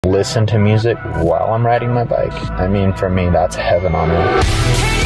listen to music while I'm riding my bike. I mean, for me, that's heaven on earth.